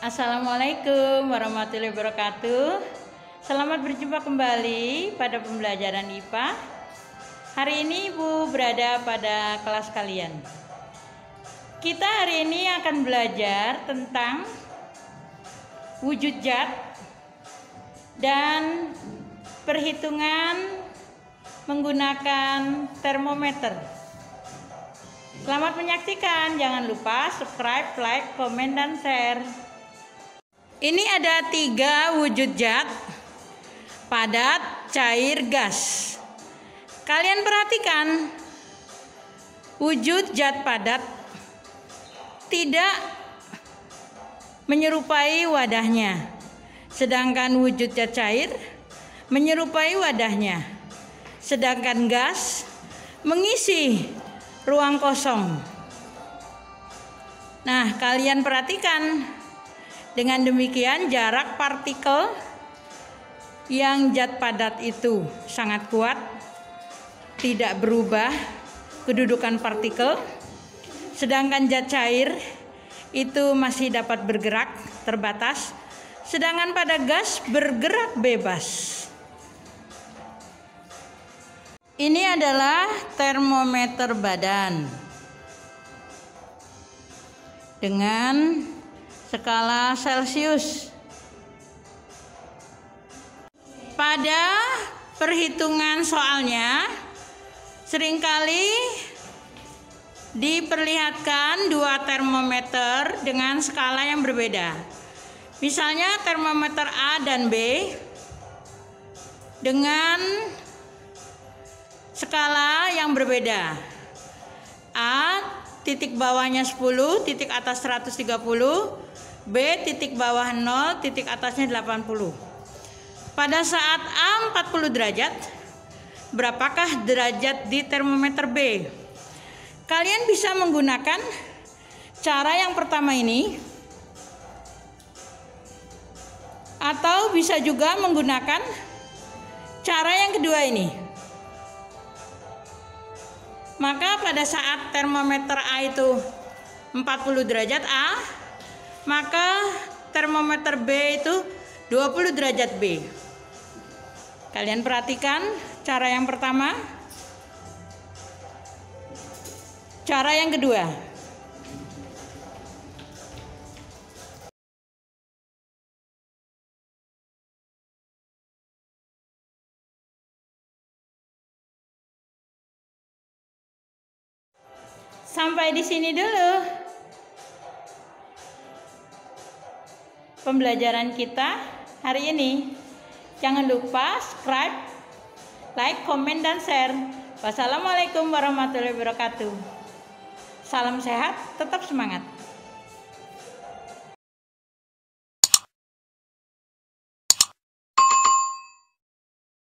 Assalamualaikum warahmatullahi wabarakatuh. Selamat berjumpa kembali pada pembelajaran IPA. Hari ini Ibu berada pada kelas kalian. Kita hari ini akan belajar tentang wujud zat dan perhitungan menggunakan termometer. Selamat menyaksikan, jangan lupa subscribe, like, komen, dan share. Ini ada 3 wujud zat: padat, cair, gas. Kalian perhatikan, wujud zat padat tidak menyerupai wadahnya, sedangkan wujud zat cair menyerupai wadahnya, sedangkan gas mengisi ruang kosong. Nah, kalian perhatikan. Dengan demikian, jarak partikel yang zat padat itu sangat kuat, tidak berubah kedudukan partikel, sedangkan zat cair itu masih dapat bergerak terbatas, sedangkan pada gas bergerak bebas. Ini adalah termometer badan dengan skala Celcius. Pada perhitungan soalnya seringkali diperlihatkan 2 termometer dengan skala yang berbeda. Misalnya termometer A dan B dengan skala yang berbeda. A titik bawahnya 10, titik atas 130, B titik bawah 0, titik atasnya 80. Pada saat A 40 derajat, berapakah derajat di termometer B? Kalian bisa menggunakan cara yang pertama ini, atau bisa juga menggunakan cara yang kedua ini. Maka pada saat termometer A itu 40 derajat A, maka termometer B itu 20 derajat B. Kalian perhatikan cara yang pertama, cara yang kedua. Sampai di sini dulu pembelajaran kita hari ini. Jangan lupa subscribe, like, komen, dan share. Wassalamualaikum warahmatullahi wabarakatuh. Salam sehat, tetap semangat.